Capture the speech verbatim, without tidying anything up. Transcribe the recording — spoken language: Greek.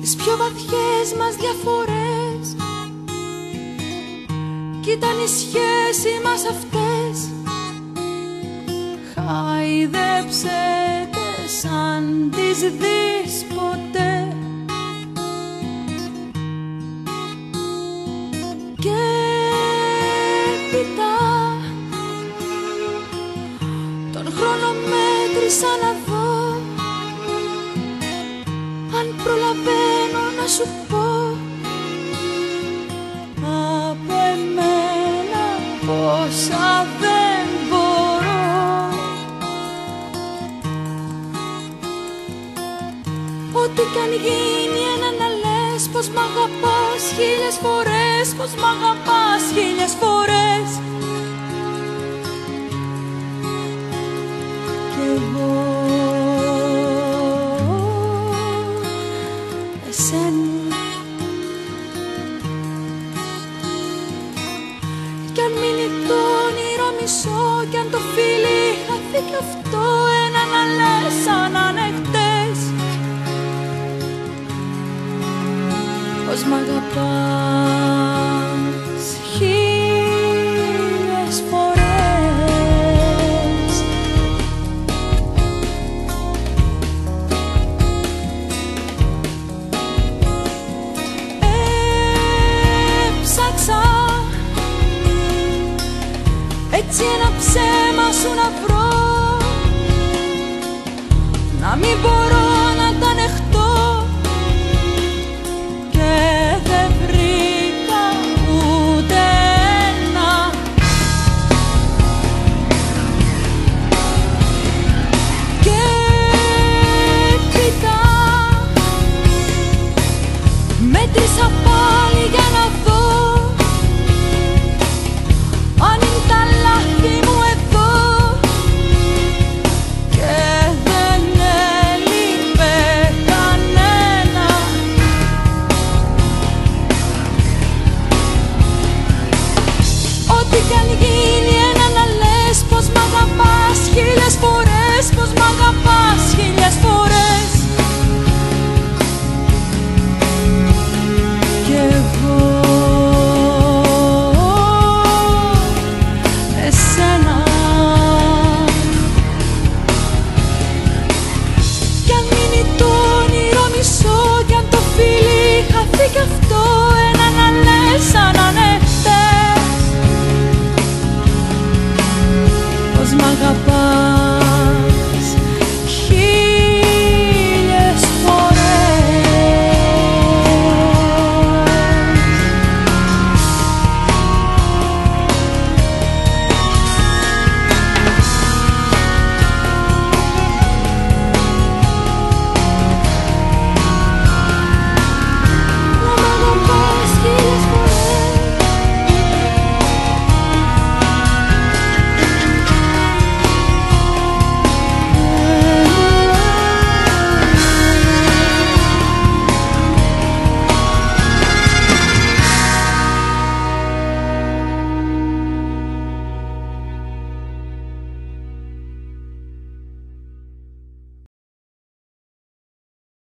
τις πιο βαθιές μας διαφορές, κι ήταν η σχέση μας αυτές. Χάιδεψε τες αν τις δεις ποτέ, και έπειτα τον χρόνο μέτρησα να δω αν προλαβαίνω να σου πω από εμένα πόσα δεν μπορώ. Ό,τι κι αν γίνει ένα να λες πως μ' αγαπάς χίλιες φορές, πως μ' αγαπάς χίλιες φορές. Κι εγώ εσένα. Κι αν μείνει το όνειρο μισό, κι αν το φίλι χαθεί κι αυτό, ένα να λες σαν ανεχτές πως μ' αγαπάς.